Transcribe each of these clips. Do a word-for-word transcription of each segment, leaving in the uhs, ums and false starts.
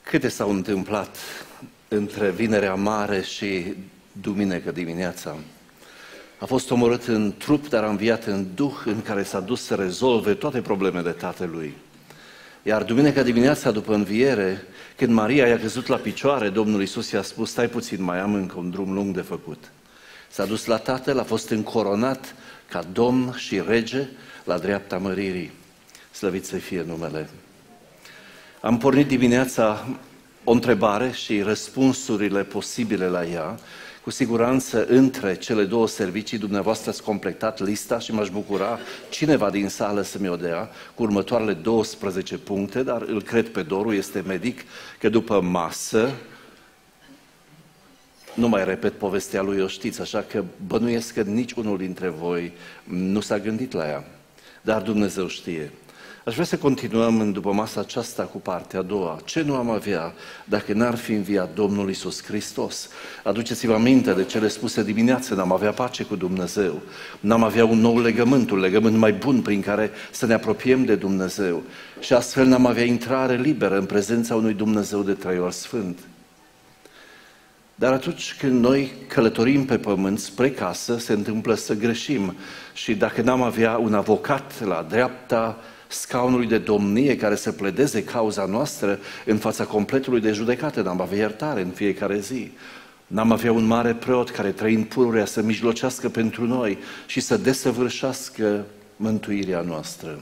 Câte s-au întâmplat între Vinerea Mare și Duminică dimineața? A fost omorât în trup, dar a înviat în Duh, în care s-a dus să rezolve toate problemele Tatălui. Iar Duminică dimineața, după înviere, când Maria i-a căzut la picioare, Domnul Iisus i-a spus: stai puțin, mai am încă un drum lung de făcut. S-a dus la Tatăl, a fost încoronat ca Domn și Rege la dreapta măririi. Slăvit să fie numele! Am pornit dimineața o întrebare și răspunsurile posibile la ea. Cu siguranță, între cele două servicii, dumneavoastră ați completat lista și m-aș bucura cineva din sală să mi-o dea cu următoarele douăsprezece puncte, dar îl cred pe Doru, este medic, că după masă, nu mai repet povestea lui, o știți, așa că bănuiesc că nici unul dintre voi nu s-a gândit la ea, dar Dumnezeu știe. Aș vrea să continuăm în după masa aceasta cu partea a doua. Ce nu am avea dacă n-ar fi înviat Domnul Iisus Hristos? Aduceți-vă aminte de cele spuse dimineață: n-am avea pace cu Dumnezeu, n-am avea un nou legământ, un legământ mai bun prin care să ne apropiem de Dumnezeu și astfel n-am avea intrare liberă în prezența unui Dumnezeu de trei ori sfânt. Dar atunci când noi călătorim pe pământ spre casă, se întâmplă să greșim și dacă n-am avea un avocat la dreapta scaunului de domnie care să pledeze cauza noastră în fața completului de judecată, n-am avea iertare în fiecare zi, n-am avea un mare preot care, trăind pururea, să mijlocească pentru noi și să desăvârșească mântuirea noastră.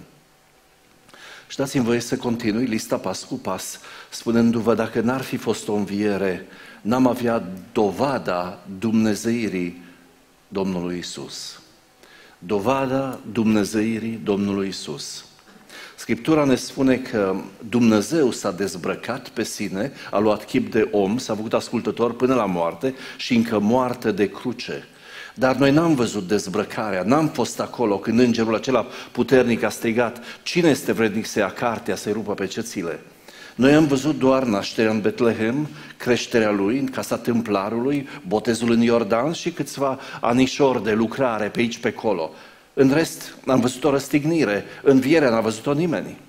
Și dați-mi voie să continui lista pas cu pas, spunându-vă: dacă n-ar fi fost o înviere, n-am avea dovada dumnezeirii Domnului Iisus. Dovada dumnezeirii Domnului Iisus. Scriptura ne spune că Dumnezeu s-a dezbrăcat pe sine, a luat chip de om, s-a făcut ascultător până la moarte și încă moarte de cruce. Dar noi n-am văzut dezbrăcarea, n-am fost acolo când îngerul acela puternic a strigat: cine este vrednic să ia cartea, să-i rupă pe cețile? Noi am văzut doar nașterea în Betlehem, creșterea lui în casa templarului, botezul în Iordan și câțiva anișori de lucrare pe aici pe acolo. În rest, am văzut o răstignire, învierea n-a văzut-o nimeni.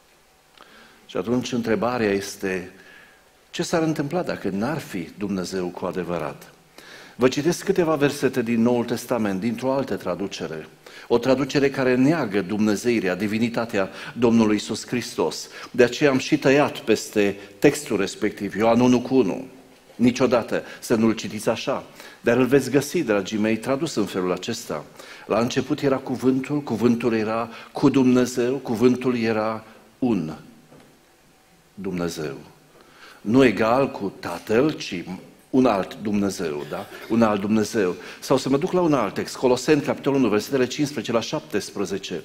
Și atunci întrebarea este: ce s-ar întâmpla dacă n-ar fi Dumnezeu cu adevărat? Vă citesc câteva versete din Noul Testament, dintr-o altă traducere. O traducere care neagă dumnezeirea, divinitatea Domnului Iisus Hristos. De aceea am și tăiat peste textul respectiv, Ioan unu cu unu. Niciodată să nu-l citiți așa, dar îl veți găsi, dragii mei, tradus în felul acesta. La început era cuvântul, cuvântul era cu Dumnezeu, cuvântul era un Dumnezeu. Nu egal cu Tatăl, ci un alt Dumnezeu, da? Un alt Dumnezeu. Sau să mă duc la un alt text, Coloseni, capitolul unu, versetele cincisprezece la șaptesprezece.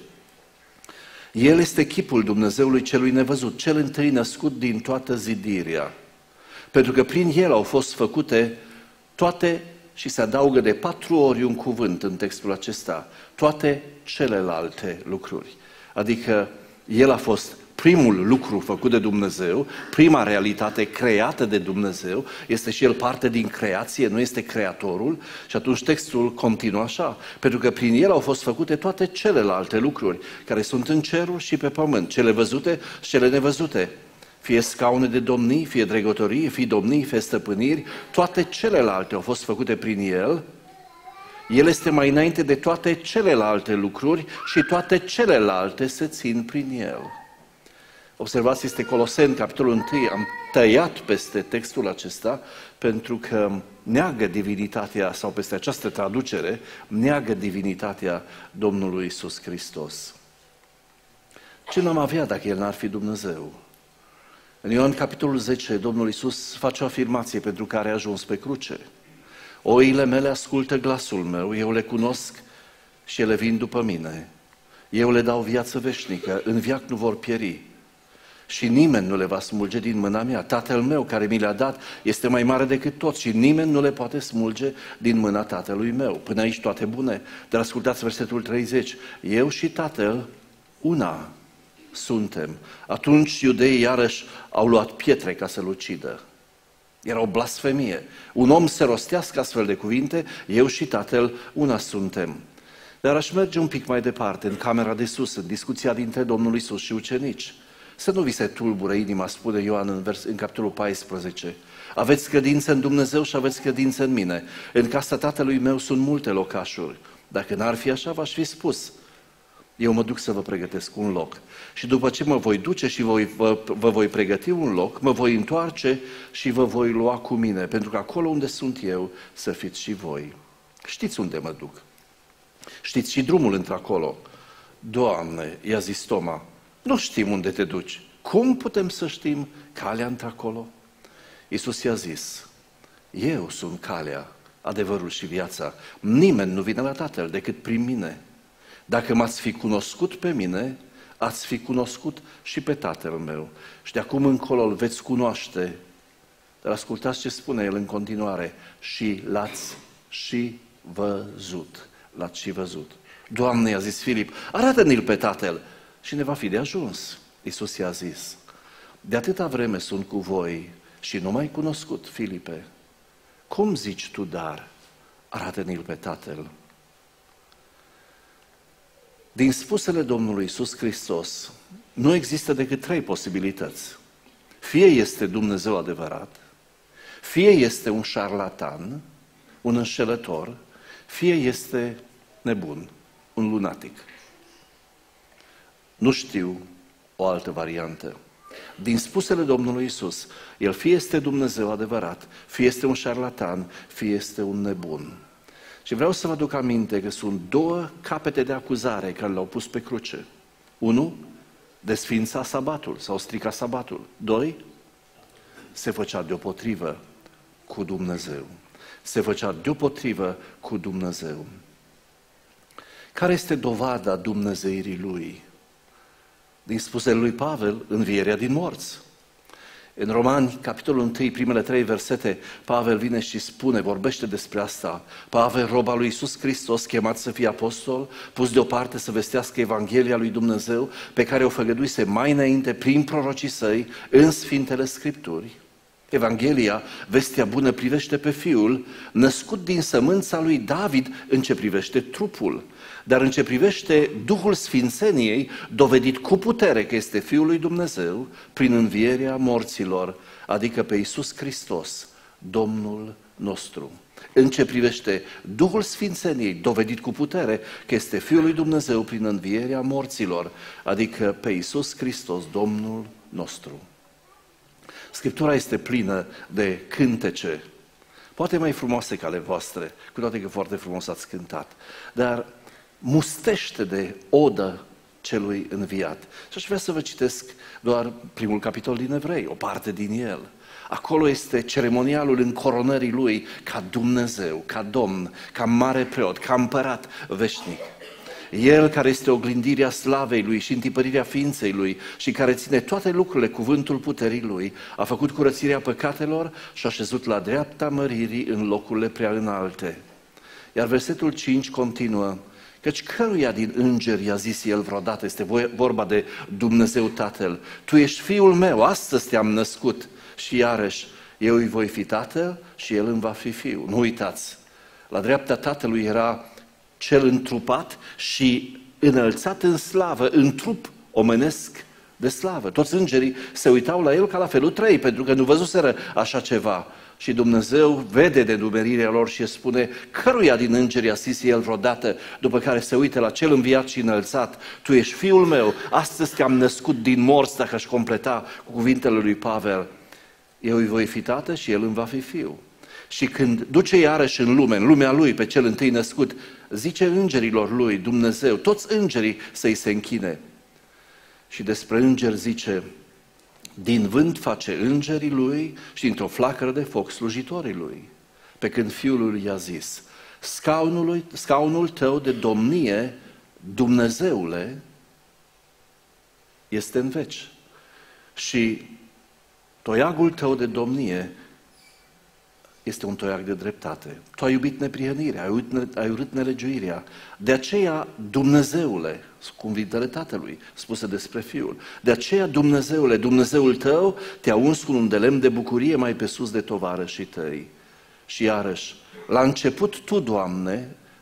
El este chipul Dumnezeului celui nevăzut, cel întâi născut din toată zidirea. Pentru că prin el au fost făcute toate, și se adaugă de patru ori un cuvânt în textul acesta, toate celelalte lucruri. Adică el a fost primul lucru făcut de Dumnezeu, prima realitate creată de Dumnezeu, este și el parte din creație, nu este creatorul, și atunci textul continuă așa: pentru că prin el au fost făcute toate celelalte lucruri care sunt în ceruri și pe pământ, cele văzute și cele nevăzute, fie scaune de domnii, fie dregătorii, fie domnii, fie stăpâniri, toate celelalte au fost făcute prin el. El este mai înainte de toate celelalte lucruri și toate celelalte se țin prin el. Observați, este Coloseni, capitolul unu, am tăiat peste textul acesta pentru că neagă divinitatea, sau peste această traducere, neagă divinitatea Domnului Iisus Hristos. Ce n-am avea dacă El n-ar fi Dumnezeu? În Ioan, capitolul zece, Domnul Iisus face o afirmație pentru care a ajuns pe cruce. Oile mele ascultă glasul meu, eu le cunosc și ele vin după mine. Eu le dau viață veșnică, în veac nu vor pieri și nimeni nu le va smulge din mâna mea. Tatăl meu care mi le-a dat este mai mare decât toți și nimeni nu le poate smulge din mâna Tatălui meu. Până aici toate bune, dar ascultați versetul treizeci. Eu și Tatăl una suntem. Atunci iudeii iarăși au luat pietre ca să-l ucidă. Era o blasfemie. Un om să rostească astfel de cuvinte: eu și Tatăl una suntem. Dar aș merge un pic mai departe, în camera de sus, în discuția dintre Domnul Iisus și ucenici. Să nu vi se tulbure inima, spune Ioan în, vers, în capitolul paisprezece. Aveți credință în Dumnezeu și aveți credință în mine. În casa Tatălui meu sunt multe locașuri. Dacă n-ar fi așa, v-aș fi spus. Eu mă duc să vă pregătesc un loc. Și după ce mă voi duce și voi, vă, vă voi pregăti un loc, mă voi întoarce și vă voi lua cu mine, pentru că acolo unde sunt eu, să fiți și voi. Știți unde mă duc. Știți și drumul într-acolo. Doamne, i-a zis Toma, nu știm unde te duci. Cum putem să știm calea într-acolo? Iisus i-a zis, eu sunt calea, adevărul și viața. Nimeni nu vine la Tatăl decât prin mine. Dacă m-ați fi cunoscut pe mine, ați fi cunoscut și pe Tatăl meu. Și de acum încolo îl veți cunoaște. Dar ascultați ce spune el în continuare. Și l-ați și văzut. L-ați și văzut. Doamne, i-a zis Filip, arată-ne-l pe Tatăl și ne va fi de ajuns. Iisus i-a zis, de atâta vreme sunt cu voi și nu m-ai cunoscut, Filipe. Cum zici tu, dar, arată-ne-l pe Tatăl? Din spusele Domnului Iisus Hristos, nu există decât trei posibilități. Fie este Dumnezeu adevărat, fie este un șarlatan, un înșelător, fie este nebun, un lunatic. Nu știu o altă variantă. Din spusele Domnului Iisus, el fie este Dumnezeu adevărat, fie este un șarlatan, fie este un nebun. Și vreau să vă aduc aminte că sunt două capete de acuzare care l-au pus pe cruce. Unu, desfința sabatul sau strica sabatul. Doi, se făcea deopotrivă cu Dumnezeu. Se făcea deopotrivă cu Dumnezeu. Care este dovada dumnezeirii lui? Din spusele lui Pavel, învierea din morți. În Romani, capitolul unu, primele trei versete, Pavel vine și spune, vorbește despre asta. Pavel, rob al lui Iisus Hristos, chemat să fie apostol, pus deoparte să vestească Evanghelia lui Dumnezeu, pe care o făgăduise mai înainte prin prorocii săi în Sfintele Scripturi. Evanghelia, vestea bună, privește pe Fiul, născut din sămânța lui David în ce privește trupul, dar în ce privește Duhul Sfințeniei, dovedit cu putere că este Fiul lui Dumnezeu, prin învierea morților, adică pe Iisus Hristos, Domnul nostru. În ce privește Duhul Sfințeniei, dovedit cu putere că este Fiul lui Dumnezeu prin învierea morților, adică pe Iisus Hristos, Domnul nostru. Scriptura este plină de cântece, poate mai frumoase ca ale voastre, cu toate că foarte frumos ați cântat, dar mustește de odă celui înviat. Și aș vrea să vă citesc doar primul capitol din Evrei, o parte din el. Acolo este ceremonialul încoronării lui ca Dumnezeu, ca Domn, ca mare preot, ca împărat veșnic. El care este oglindirea slavei lui și întipărirea ființei lui și care ține toate lucrurile cuvântul puterii lui, a făcut curățirea păcatelor și a șezut la dreapta măririi în locurile prea înalte. Iar versetul cinci continuă, căci căruia din îngeri i-a zis el vreodată, este vorba de Dumnezeu Tatăl, tu ești Fiul meu, astăzi te-am născut și iarăși eu îi voi fi Tatăl și el îmi va fi Fiu. Nu uitați, la dreapta Tatălui era cel întrupat și înălțat în slavă, în trup omenesc de slavă. Toți îngerii se uitau la el ca la felul trei, pentru că nu văzuseră așa ceva. Și Dumnezeu vede de numerirea lor și spune, căruia din îngeri a zis el vreodată, după care se uită la cel înviat și înălțat, tu ești Fiul meu, astăzi te-am născut din morți, dacă aș completa cu cuvintele lui Pavel, eu îi voi fi tată și el îmi va fi fiu. Și când duce iarăși în lume, în lumea lui, pe cel întâi născut, zice îngerilor lui, Dumnezeu, toți îngerii să-i se închine. Și despre îngeri zice, din vânt face îngerii lui și într-o flacără de foc slujitorii lui. Pe când Fiul i-a zis, scaunul, scaunul tău de domnie, Dumnezeule, este în veci. Și toiagul tău de domnie este un toiag de dreptate. Tu ai iubit neprihănirea, ai urât, ai urât nelegiuirea. De aceea, Dumnezeule, cuvintele Tatălui, spuse despre Fiul, de aceea, Dumnezeule, Dumnezeul tău te-a uns cu un de lemn de bucurie mai pe sus de tovarășii tăi. Și iarăși, la început Tu, Doamne,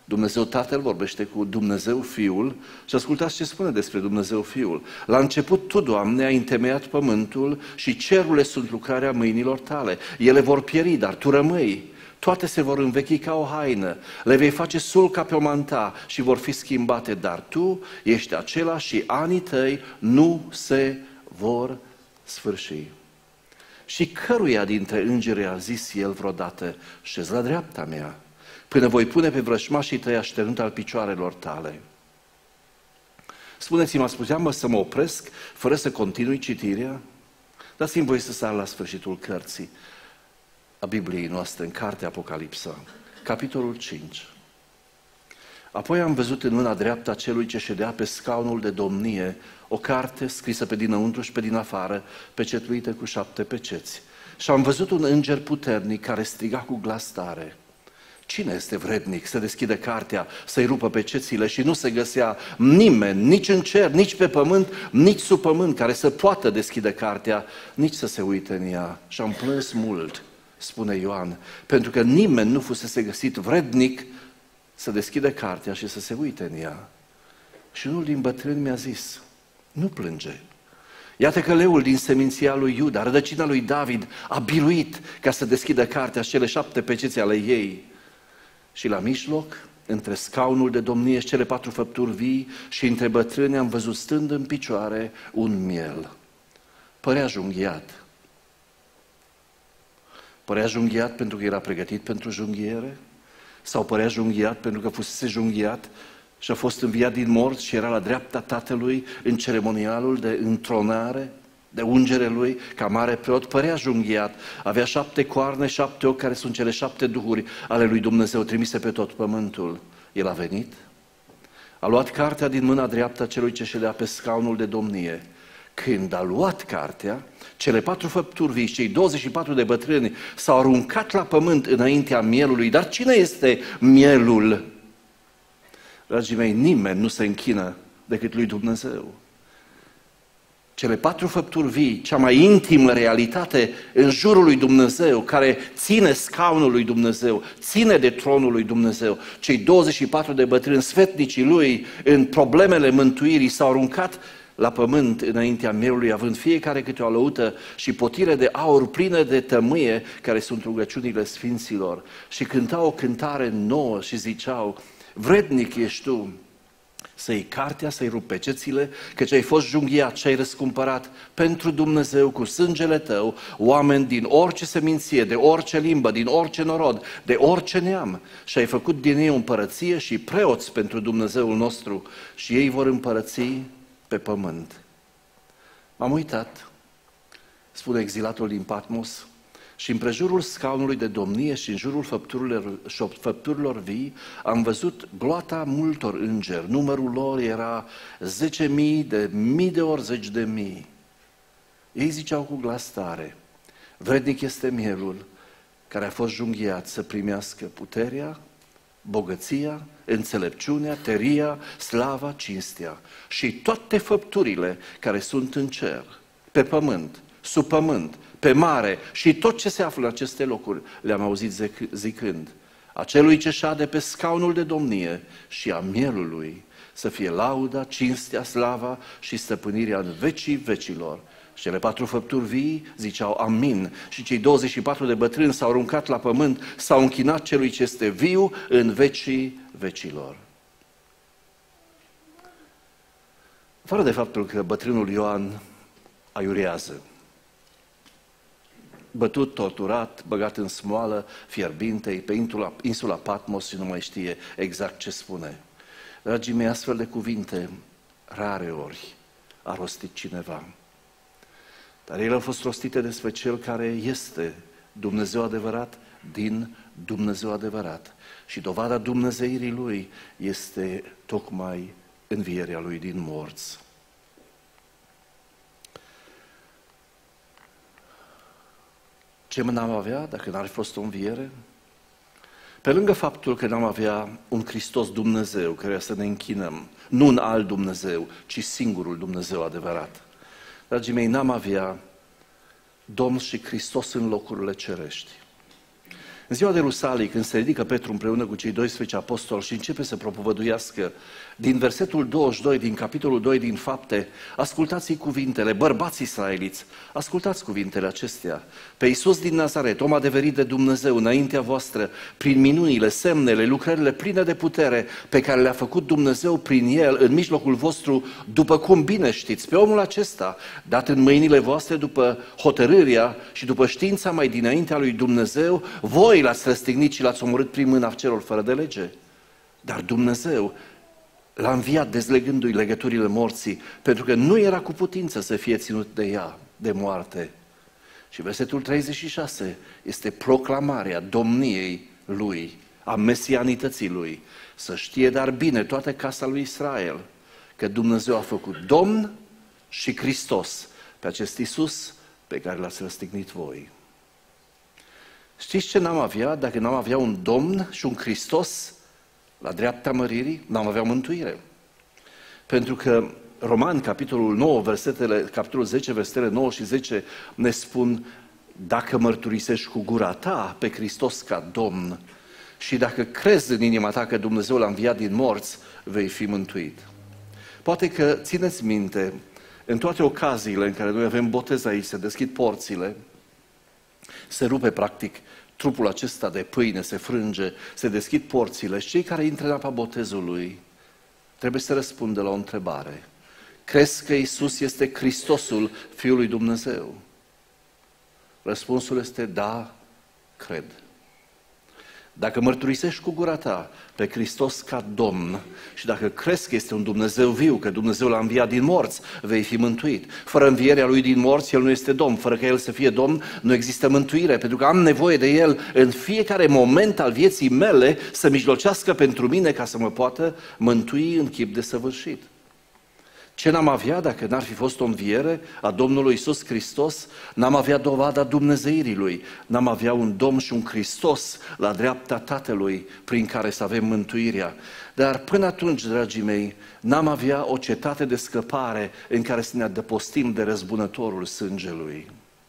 Dumnezeu Tatăl vorbește cu Dumnezeu Fiul și ascultați ce spune despre Dumnezeu Fiul. La început Tu, Doamne, ai întemeiat pământul și cerurile sunt lucrarea mâinilor Tale. Ele vor pieri, dar Tu rămâi. Toate se vor învechi ca o haină, le vei face sul ca pe o manta și vor fi schimbate, dar Tu ești acela și anii Tăi nu se vor sfârși. Și căruia dintre îngeri a zis El vreodată, șez la dreapta mea, până voi pune pe vrășmașii Tăi așternut al picioarelor Tale. Spuneți-mi, ați putea, mă, să mă opresc fără să continui citirea? Dați-mi voie să sar la sfârșitul cărții a Bibliei noastre, în cartea Apocalipsa, capitolul cinci. Apoi am văzut în mâna dreaptă a celui ce ședea pe scaunul de domnie o carte scrisă pe dinăuntru și pe din afară, pecetluită cu șapte peceți. Și am văzut un înger puternic care striga cu glas tare: cine este vrednic să deschidă cartea, să-i rupă pecețile? Și nu se găsea nimeni, nici în cer, nici pe pământ, nici sub pământ, care să poată deschide cartea, nici să se uite în ea. Și am plâns mult, spune Ioan, pentru că nimeni nu fusese găsit vrednic să deschidă cartea și să se uite în ea. Și unul din bătrâni mi-a zis: nu plânge. Iată că leul din seminția lui Iuda, rădăcina lui David, a biruit ca să deschidă cartea și cele șapte peceți ale ei. Și la mijloc, între scaunul de domnie și cele patru făpturi vii și între bătrâni, am văzut stând în picioare un miel. Părea junghiat. Părea junghiat pentru că era pregătit pentru junghiere? Sau părea junghiat pentru că fusese junghiat și a fost înviat din morți și era la dreapta Tatălui în ceremonialul de întronare, de ungere Lui, ca mare preot? Părea junghiat, avea șapte coarne, șapte ochi, care sunt cele șapte duhuri ale lui Dumnezeu trimise pe tot pământul. El a venit, a luat cartea din mâna dreaptă a celui ce ședea pe scaunul de domnie. Când a luat cartea, cele patru făpturi vii și cei douăzeci și patru de bătrâni s-au aruncat la pământ înaintea mielului. Dar cine este mielul? Dragii mei, nimeni nu se închină decât lui Dumnezeu. Cele patru făpturi vii, cea mai intimă realitate în jurul lui Dumnezeu, care ține scaunul lui Dumnezeu, ține de tronul lui Dumnezeu. Cei douăzeci și patru de bătrâni, sfetnicii lui, în problemele mântuirii, s-au aruncat la pământ înaintea mielului, având fiecare câte o alăută și potire de aur plină de tămâie, care sunt rugăciunile sfinților, și cântau o cântare nouă și ziceau: vrednic ești Tu să iei cartea, să-i rupi pecețile, căci ai fost junghiat și ai răscumpărat pentru Dumnezeu cu sângele Tău oameni din orice seminție, de orice limbă, din orice norod, de orice neam, și ai făcut din ei o împărăție și preoți pentru Dumnezeul nostru, și ei vor împărăți pe pământ. M-am uitat, spune exilatul din Patmos, și împrejurul scaunului de domnie și în jurul făpturilor, făpturilor vii am văzut gloata multor îngeri. Numărul lor era zece mii de mii de ori zeci de mii. Ei ziceau cu glas tare: vrednic este mielul care a fost junghiat să primească puterea, bogăția, înțelepciunea, tăria, slava, cinstea și toate făpturile care sunt în cer, pe pământ, sub pământ, pe mare și tot ce se află în aceste locuri. Le-am auzit zicând: acelui ce șade pe scaunul de domnie și a mielului să fie lauda, cinstea, slava și stăpânirea în vecii vecilor. Și cele patru făpturi vii ziceau amin, și cei douăzeci și patru de bătrâni s-au aruncat la pământ, s-au închinat celui ce este viu în vecii vecilor. Fără de faptul că bătrânul Ioan aiurează, bătut, torturat, băgat în smoală fierbinte, pe insula, insula Patmos și nu mai știe exact ce spune. Dragii mei, astfel de cuvinte rare ori a rostit cineva. Dar ele au fost rostite despre Cel care este Dumnezeu adevărat din Dumnezeu adevărat. Și dovada dumnezeirii Lui este tocmai învierea Lui din morți. Ce n-am avea dacă n-ar fi fost o înviere? Pe lângă faptul că n-am avea un Hristos Dumnezeu care să ne închinăm, nu un alt Dumnezeu, ci singurul Dumnezeu adevărat. Dragii mei, n-am avea Domn și Hristos în locurile cerești. În ziua de Rusalii, când se ridică Petru împreună cu cei doisprezece apostoli și începe să propovăduiască, din versetul douăzeci și doi, din capitolul doi din Fapte, ascultați cuvintele, bărbați israeliți, ascultați cuvintele acestea. Pe Iisus din Nazaret, om adeverit de Dumnezeu înaintea voastră, prin minunile, semnele, lucrările pline de putere pe care le-a făcut Dumnezeu prin El în mijlocul vostru, după cum bine știți, pe omul acesta, dat în mâinile voastre după hotărârea și după știința mai dinaintea lui Dumnezeu, voi l-ați răstignit și l-ați omorât prin mâna celor fără de lege. Dar Dumnezeu l-a înviat dezlegându-i legăturile morții, pentru că nu era cu putință să fie ținut de ea, de moarte. Și versetul treizeci și șase este proclamarea domniei lui, a mesianității lui. Să știe dar bine toată casa lui Israel că Dumnezeu a făcut Domn și Hristos pe acest Iisus pe care l-ați răstignit voi. Știți ce n-am avea dacă n-am avea un Domn și un Hristos la dreapta măririi? N-am avea mântuire. Pentru că Romani, capitolul nouă, versetele, capitolul zece, versetele nouă și zece ne spun: dacă mărturisești cu gura ta pe Hristos ca Domn și dacă crezi în inima ta că Dumnezeu l-a înviat din morți, vei fi mântuit. Poate că țineți minte, în toate ocaziile în care noi avem botez aici, se deschid porțile, se rupe practic trupul acesta de pâine, se frânge, se deschid porțile și cei care intră în apa botezului trebuie să răspundă la o întrebare. Crezi că Iisus este Hristosul, Fiul lui Dumnezeu? Răspunsul este da, cred. Dacă mărturisești cu gura ta pe Hristos ca Domn și dacă crezi că este un Dumnezeu viu, că Dumnezeu l-a înviat din morți, vei fi mântuit. Fără învierea Lui din morți, El nu este Domn. Fără că El să fie Domn, nu există mântuire, pentru că am nevoie de El în fiecare moment al vieții mele să mijlocească pentru mine ca să mă poată mântui în chip desăvârșit. Ce n-am avea dacă n-ar fi fost o înviere a Domnului Iisus Hristos? N-am avea dovada dumnezeirii Lui, n-am avea un Domn și un Hristos la dreapta Tatălui prin care să avem mântuirea. Dar până atunci, dragii mei, n-am avea o cetate de scăpare în care să ne adăpostim de răzbunătorul sângelui.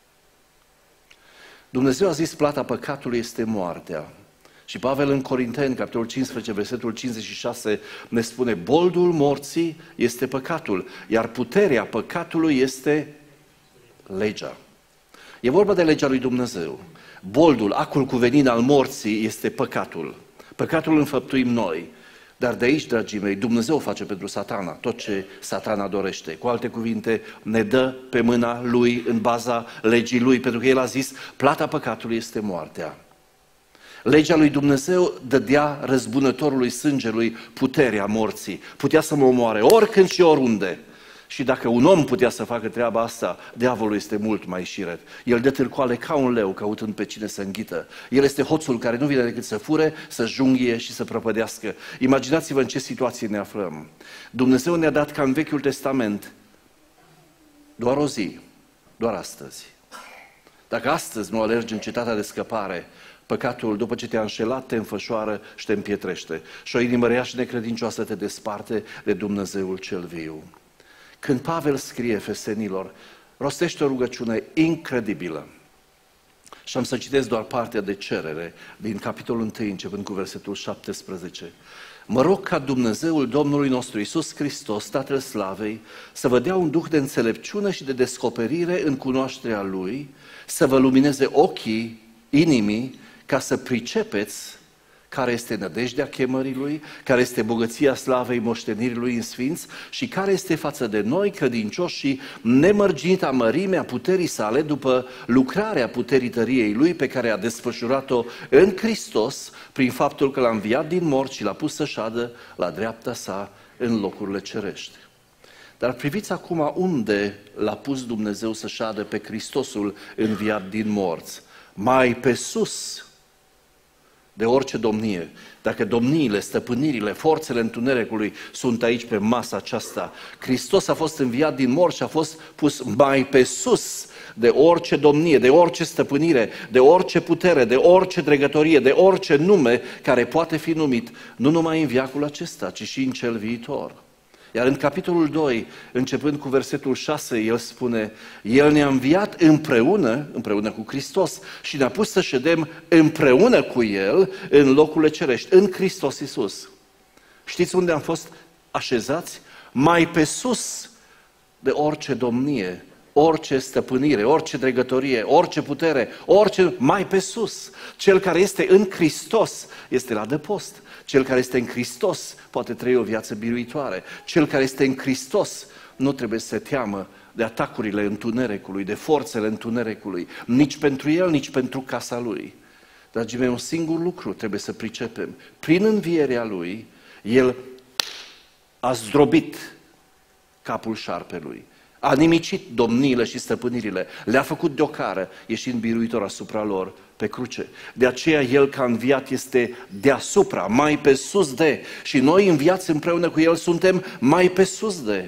Dumnezeu a zis: plata păcatului este moartea. Și Pavel în Corinteni, capitolul cincisprezece, versetul cincizeci și șase, ne spune: boldul morții este păcatul, iar puterea păcatului este legea. E vorba de legea lui Dumnezeu. Boldul, acul cu venin al morții este păcatul. Păcatul înfăptuim noi. Dar de aici, dragii mei, Dumnezeu face pentru Satana tot ce Satana dorește. Cu alte cuvinte, ne dă pe mâna Lui în baza legii Lui, pentru că El a zis: plata păcatului este moartea. Legea lui Dumnezeu dădea răzbunătorului sângelui puterea morții. Putea să mă omoare oricând și oriunde. Și dacă un om putea să facă treaba asta, diavolul este mult mai șiret. El dă târcoale ca un leu căutând pe cine să înghită. El este hoțul care nu vine decât să fure, să junghie și să prăpădească. Imaginați-vă în ce situație ne aflăm. Dumnezeu ne-a dat ca în Vechiul Testament doar o zi, doar astăzi. Dacă astăzi nu alergi în cetatea de scăpare, păcatul, după ce te-a înșelat, te înfășoară și te împietrește. Și o inimă rea și necredincioasă te desparte de Dumnezeul cel viu. Când Pavel scrie Efesenilor, rostește o rugăciune incredibilă. Și am să citesc doar partea de cerere din capitolul unu, începând cu versetul șaptesprezece. Mă rog ca Dumnezeul Domnului nostru Iisus Hristos, Tatăl Slavei, să vă dea un duh de înțelepciune și de descoperire în cunoașterea Lui, să vă lumineze ochii, inimii, ca să pricepeți care este nădejdea chemării Lui, care este bogăția slavei moștenirii Lui în sfinți și care este față de noi credincioși și nemărginita mărimea puterii sale după lucrarea puterii tăriei Lui pe care a desfășurat-o în Hristos prin faptul că l-a înviat din morți și l-a pus să șadă la dreapta sa în locurile cerești. Dar priviți acum unde l-a pus Dumnezeu să șadă pe Hristosul înviat din morți. Mai pe sus de orice domnie. Dacă domniile, stăpânirile, forțele întunericului sunt aici pe masa aceasta, Hristos a fost înviat din morți și a fost pus mai pe sus de orice domnie, de orice stăpânire, de orice putere, de orice dregătorie, de orice nume care poate fi numit, nu numai în veacul acesta, ci și în cel viitor. Iar în capitolul doi, începând cu versetul șase, el spune: El ne-a înviat împreună, împreună cu Hristos și ne-a pus să ședem împreună cu El în locurile cerești, în Hristos Iisus. Știți unde am fost așezați? Mai pe sus de orice domnie, orice stăpânire, orice dregătorie, orice putere, orice, mai pe sus. Cel care este în Hristos este la adăpost. Cel care este în Hristos poate trăi o viață biruitoare. Cel care este în Hristos nu trebuie să se teamă de atacurile întunericului, de forțele întunericului, nici pentru el, nici pentru casa lui. Dragii mei, un singur lucru trebuie să pricepem. Prin învierea lui, el a zdrobit capul șarpelui, a nimicit domniile și stăpânirile, le-a făcut deocară, ieșind biruitor asupra lor pe cruce. De aceea El, ca înviat, este deasupra, mai pe sus de, și noi înviați împreună cu El suntem mai pe sus de.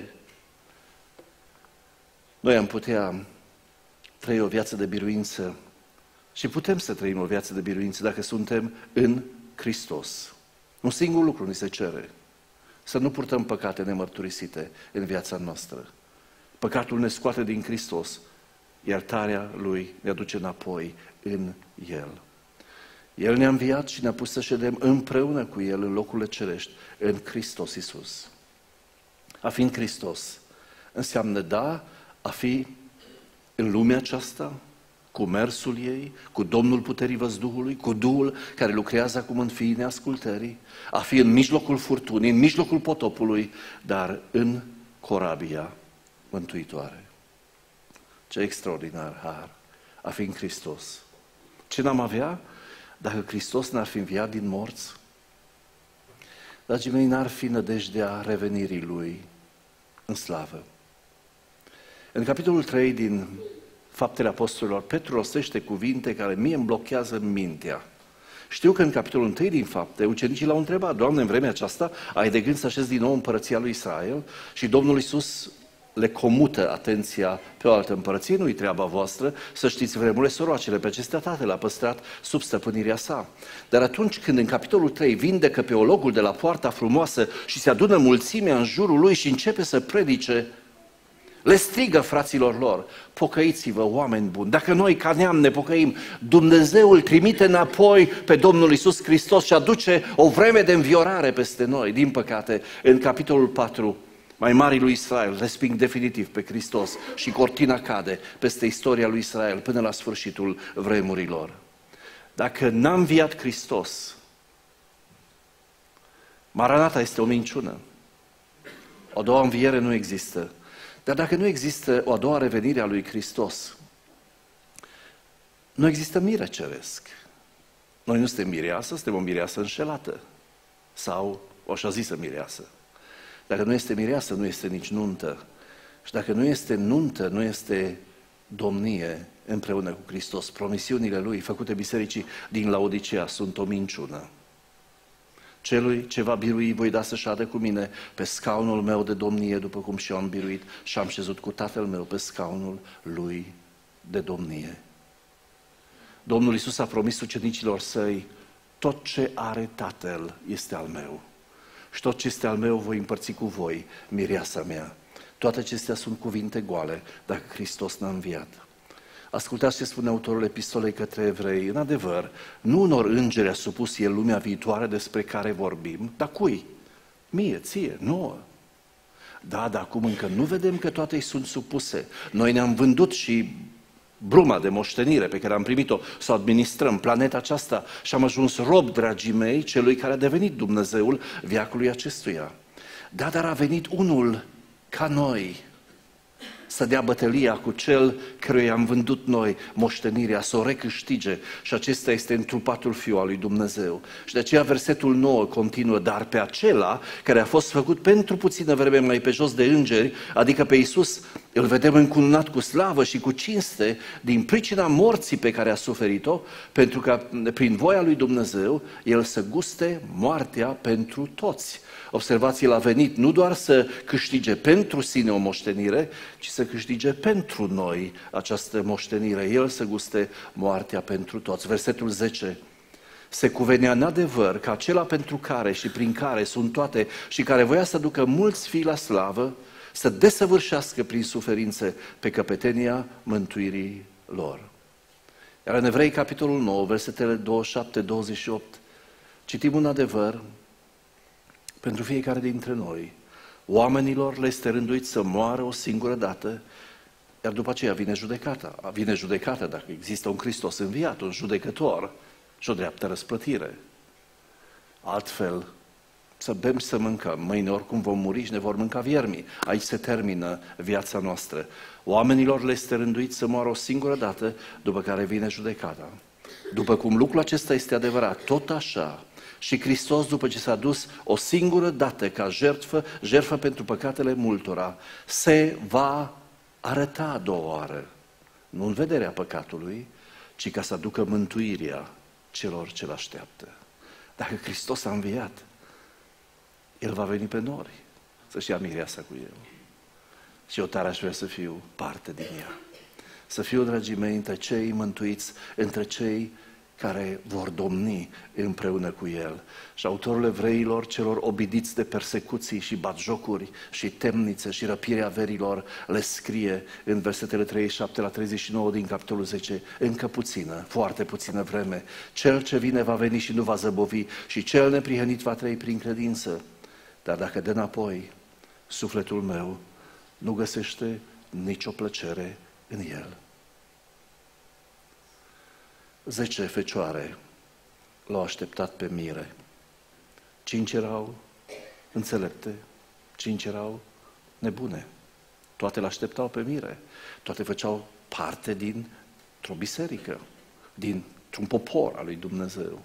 Noi am putea trăi o viață de biruință și putem să trăim o viață de biruință dacă suntem în Hristos. Un singur lucru ni se cere: să nu purtăm păcate nemărturisite în viața noastră. Păcatul ne scoate din Hristos, iertarea Lui ne aduce înapoi în El. El ne-a înviat și ne-a pus să ședem împreună cu El în locurile cerești, în Hristos Iisus. A fi în Hristos înseamnă, da, a fi în lumea aceasta, cu mersul ei, cu Domnul puterii văzduhului, cu Duhul care lucrează acum în fiii neascultării, a fi în mijlocul furtunii, în mijlocul potopului, dar în corabia mântuitoare. Ce extraordinar har a fi în Hristos! Ce n-am avea dacă Hristos n-ar fi înviat din morți? Dragii mei, n-ar fi nădejdea revenirii Lui în slavă. În capitolul trei din Faptele Apostolilor, Petru rostește cuvinte care mie îmi blochează mintea. Știu că în capitolul unu din Fapte, ucenicii l-au întrebat: Doamne, în vremea aceasta ai de gând să așezi din nou împărăția lui Israel? Și Domnul Iisus le comută atenția pe o altă împărăție: nu-i treaba voastră, să știți vremurile soroacele, pe acestea Tatăl a păstrat sub stăpânirea sa. Dar atunci când în capitolul trei vindecă pe ologul de la Poarta Frumoasă și se adună mulțimea în jurul lui și începe să predice, le strigă fraților lor: pocăiți-vă, oameni buni, dacă noi ca neam ne pocăim, Dumnezeu îl trimite înapoi pe Domnul Iisus Hristos și aduce o vreme de înviorare peste noi. Din păcate, în capitolul patru, mai marii lui Israel resping definitiv pe Hristos și cortina cade peste istoria lui Israel până la sfârșitul vremurilor. Dacă n-a înviat Hristos, Maranata este o minciună. O a doua înviere nu există. Dar dacă nu există o a doua revenire a lui Hristos, nu există mire ceresc. Noi nu suntem mireasă, suntem o mireasă înșelată. Sau o așa zisă mireasă. Dacă nu este mireasă, nu este nici nuntă. Și dacă nu este nuntă, nu este domnie împreună cu Hristos. Promisiunile Lui făcute bisericii din Laodicea sunt o minciună. Celui ce va birui voi da să șadă cu mine pe scaunul meu de domnie, după cum și eu am biruit și am șezut cu Tatăl meu pe scaunul Lui de domnie. Domnul Iisus a promis ucenicilor Săi: tot ce are Tatăl este al meu și tot ce este al meu voi împărți cu voi, mireasa mea. Toate acestea sunt cuvinte goale dacă Hristos n-a înviat. Ascultați ce spune autorul epistolei către evrei: în adevăr, nu unor îngeri a supus El lumea viitoare despre care vorbim, dar cui? Mie, ție, nouă. Da, dar acum încă nu vedem că toate îi sunt supuse. Noi ne-am vândut și bruma de moștenire pe care am primit-o să o administrăm, planeta aceasta, și am ajuns rob, dragii mei, celui care a devenit Dumnezeul veacului acestuia. Da, dar a venit unul ca noi să dea bătălia cu cel căruia am vândut noi moștenirea, să o recâștige, și acesta este întrupatul Fiul al lui Dumnezeu. Și de aceea versetul nouă continuă: dar pe acela care a fost făcut pentru puțină vreme mai pe jos de îngeri, adică pe Iisus, îl vedem încununat cu slavă și cu cinste din pricina morții pe care a suferit-o, pentru că prin voia lui Dumnezeu El să guste moartea pentru toți. Observați, El a venit nu doar să câștige pentru sine o moștenire, ci să câștige pentru noi această moștenire. El să guste moartea pentru toți. Versetul zece se cuvenea în adevăr că acela pentru care și prin care sunt toate și care voia să ducă mulți fii la slavă, să desăvârșească prin suferințe pe căpetenia mântuirii lor. Iar în Evrei, capitolul nouă, versetele douăzeci și șapte douăzeci și opt, citim un adevăr pentru fiecare dintre noi. Oamenilor le este rânduit să moară o singură dată, iar după aceea vine judecata. Vine judecata dacă există un Hristos înviat, un judecător și o dreaptă răsplătire. Altfel, să bem și să mâncăm. Mâine oricum vom muri și ne vor mânca viermii. Aici se termină viața noastră. Oamenilor le este rânduit să moară o singură dată, după care vine judecata. După cum lucrul acesta este adevărat, tot așa și Hristos, după ce s-a dus o singură dată ca jertfă, jertfă pentru păcatele multora, se va arăta a doua oară, nu în vederea păcatului, ci ca să aducă mântuirea celor ce l-așteaptă. Dacă Hristos a înviat, El va veni pe nori să-și ia mireasa cu El. Și eu tare aș vrea să fiu parte din ea. Să fiu, dragii mei, între cei mântuiți, între cei care vor domni împreună cu El. Și autorul Evreilor, celor obidiți de persecuții și batjocuri și temnițe și răpirea averilor, le scrie în versetele treizeci și șapte la treizeci și nouă din capitolul zece, încă puțină, foarte puțină vreme, cel ce vine va veni și nu va zăbovi și cel neprihănit va trăi prin credință. Dar dacă dă înapoi, sufletul meu nu găsește nicio plăcere în el. Zece fecioare l-au așteptat pe mire. Cinci erau înțelepte, cinci erau nebune. Toate l-așteptau pe mire. Toate făceau parte dintr-o biserică, dintr-un popor al lui Dumnezeu.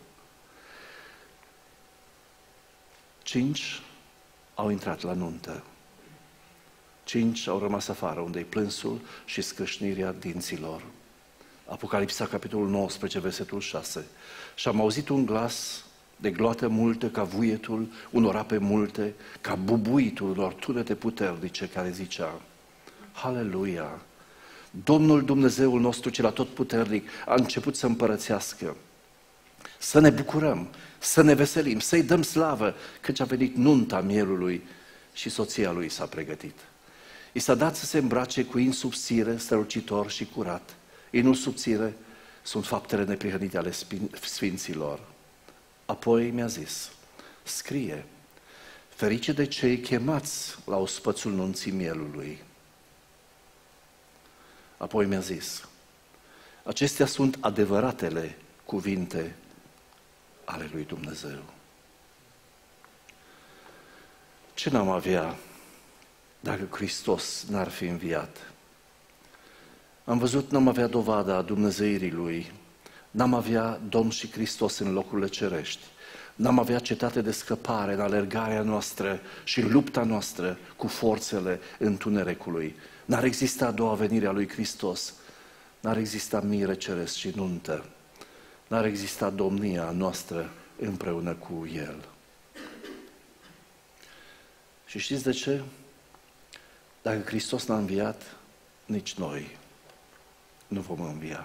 Cinci au intrat la nuntă. Cinci au rămas afară, unde-i plânsul și scrâșnirea dinților. Apocalipsa, capitolul nouăsprezece, versetul șase. Și am auzit un glas de gloată multă, ca vuietul unor ape multe, ca bubuitul unor tunete puternice, care zicea: Haleluia! Domnul Dumnezeul nostru cel atotputernic a început să împărățească. Să ne bucurăm, să ne veselim, să-i dăm slavă, căci a venit nunta mielului și soția lui s-a pregătit. I s-a dat să se îmbrace cu in subțire, strălucitor și curat. Inul subțire sunt faptele neprihănite ale sfinților. Apoi mi-a zis: scrie, ferice de cei chemați la ospățul nunții mielului. Apoi mi-a zis: acestea sunt adevăratele cuvinte ale lui Dumnezeu. Ce n-am avea dacă Hristos n-ar fi înviat? Am văzut, n-am avea dovada a dumnezeirii Lui, n-am avea Domn și Hristos în locurile cerești, n-am avea cetate de scăpare în alergarea noastră și în lupta noastră cu forțele întunericului. N-ar exista a doua venire a lui Hristos, n-ar exista mire ceresc și nuntă, n-ar exista domnia noastră împreună cu El. Și știți de ce? Dacă Hristos n-a înviat, nici noi nu vom învia.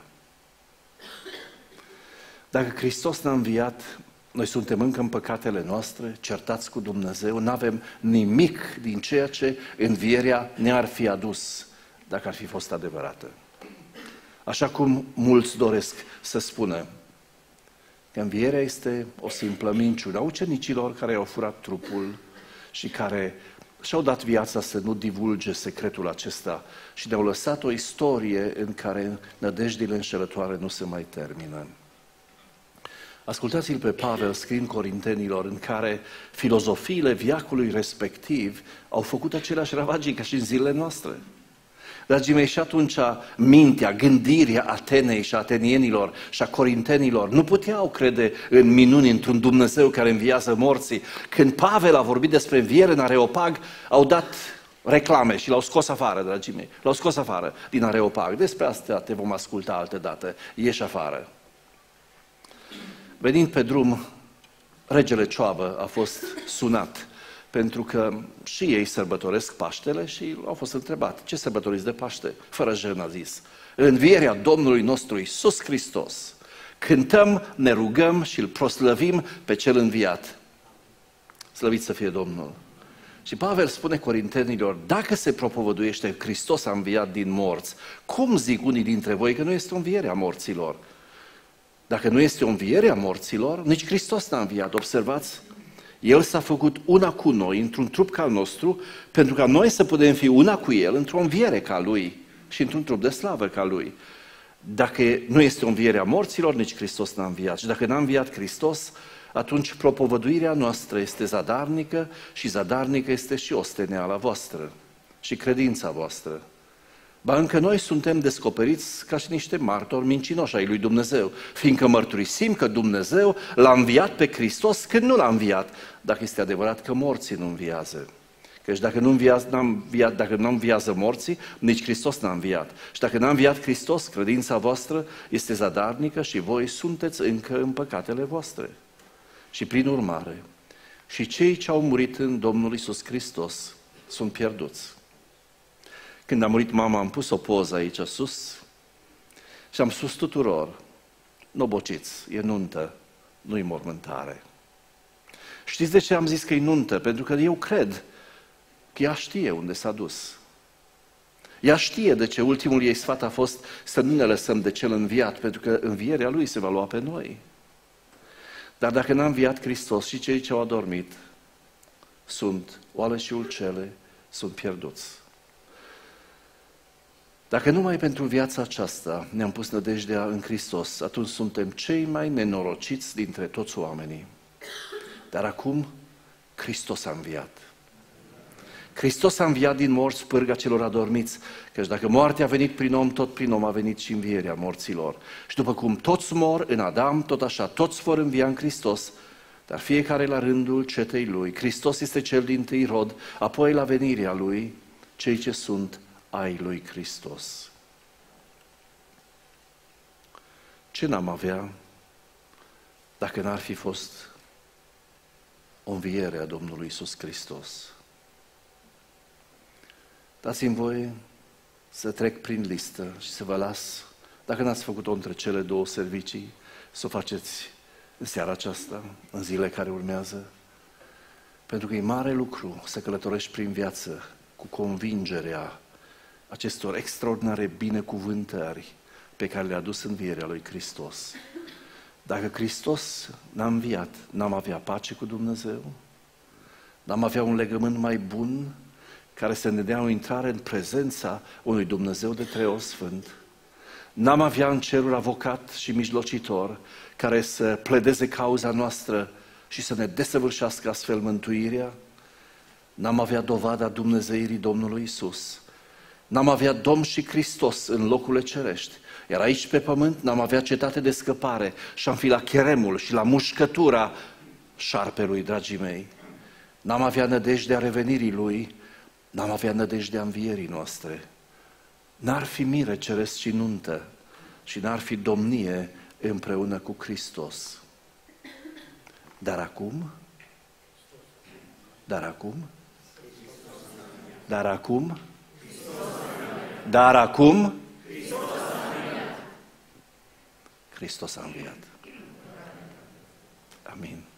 Dacă Hristos n-a înviat, noi suntem încă în păcatele noastre, certați cu Dumnezeu, nu avem nimic din ceea ce învierea ne-ar fi adus, dacă ar fi fost adevărată. Așa cum mulți doresc să spună că învierea este o simplă minciună a ucenicilor care au furat trupul și care și-au dat viața să nu divulge secretul acesta și ne-au lăsat o istorie în care nădejdile înșelătoare nu se mai termină. Ascultați-l pe Pavel scriind Corintenilor, în care filozofiile veacului respectiv au făcut aceleași ravagii ca și în zilele noastre. Dragii mei, și atunci mintea, gândirea Atenei și atenienilor și a corintenilor nu puteau crede în minuni, într-un Dumnezeu care înviază morții. Când Pavel a vorbit despre înviere în Areopag, au dat reclame și l-au scos afară, dragii mei. L-au scos afară din Areopag. Despre asta te vom asculta altă dată. Ieși afară. Venind pe drum, regele Cioabă a fost sunat, pentru că și ei sărbătoresc Paștele și au fost întrebat: ce sărbătoriți de Paște? Fără jenă a zis: învierea Domnului nostru Iisus Hristos, Cântăm, ne rugăm și îl proslăvim pe cel înviat. Slăvit să fie Domnul! Și Pavel spune Corintenilor, dacă se propovăduiește că Hristos a înviat din morți, cum zic unii dintre voi că nu este o înviere a morților? Dacă nu este o înviere a morților, nici Hristos n-a înviat. Observați? El s-a făcut una cu noi, într-un trup ca al nostru, pentru ca noi să putem fi una cu El, într-o înviere ca Lui și într-un trup de slavă ca Lui. Dacă nu este o înviere a morților, nici Hristos n-a înviat. Și dacă n-a înviat Hristos, atunci propovăduirea noastră este zadarnică și zadarnică este și osteneala voastră și credința voastră. Ba încă noi suntem descoperiți ca și niște martori mincinoși ai lui Dumnezeu, fiindcă mărturisim că Dumnezeu l-a înviat pe Hristos când nu l-a înviat, dacă este adevărat că morții nu înviază. Căci dacă nu înviază, n-a înviat, dacă nu înviază morții, nici Hristos n-a înviat. Și dacă n-a înviat Hristos, credința voastră este zadarnică și voi sunteți încă în păcatele voastre. Și prin urmare, și cei ce au murit în Domnul Iisus Hristos sunt pierduți. Când a murit mama, am pus o poză aici sus și am spus tuturor, nu bociți, e nuntă, nu-i mormântare. Știți de ce am zis că e nuntă? Pentru că eu cred că ea știe unde s-a dus. Ea știe de ce ultimul ei sfat a fost să nu ne lăsăm de cel înviat, pentru că învierea lui se va lua pe noi. Dar dacă n-a înviat Hristos și cei ce au adormit sunt oale și ulcele, sunt pierduți. Dacă numai pentru viața aceasta ne-am pus nădejdea în Hristos, atunci suntem cei mai nenorociți dintre toți oamenii. Dar acum Hristos a înviat. Hristos a înviat din morți pârga celor adormiți, căci dacă moartea a venit prin om, tot prin om a venit și învierea morților. Și după cum toți mor în Adam, tot așa toți vor învia în Hristos, dar fiecare la rândul cetei Lui. Hristos este cel dintâi rod, apoi la venirea Lui, cei ce sunt ai Lui Hristos. Ce n-am avea dacă n-ar fi fost o înviere a Domnului Iisus Hristos? Dați-mi voie să trec prin listă și să vă las, dacă n-ați făcut-o între cele două servicii, să o faceți în seara aceasta, în zilele care urmează, pentru că e mare lucru să călătorești prin viață cu convingerea acestor extraordinare binecuvântări pe care le-a adus învierea lui Hristos. Dacă Hristos n-a înviat, n-am avea pace cu Dumnezeu, n-am avea un legământ mai bun care să ne dea o intrare în prezența unui Dumnezeu de Trei Sfânt. N-am avea în cerul avocat și mijlocitor care să pledeze cauza noastră și să ne desăvârșească astfel mântuirea. N-am avea dovada Dumnezeirii Domnului Iisus. N-am avea Domn și Hristos în locurile cerești. Iar aici pe pământ n-am avea cetate de scăpare și am fi la cheremul și la mușcătura șarpelui, dragii mei. N-am avea nădejdea revenirii Lui, n-am avea nădejdea învierii noastre. N-ar fi mire ceresc și nuntă și n-ar fi domnie împreună cu Hristos. Dar acum? Dar acum? Dar acum? Dar acum? Hristos a înviat. Amin.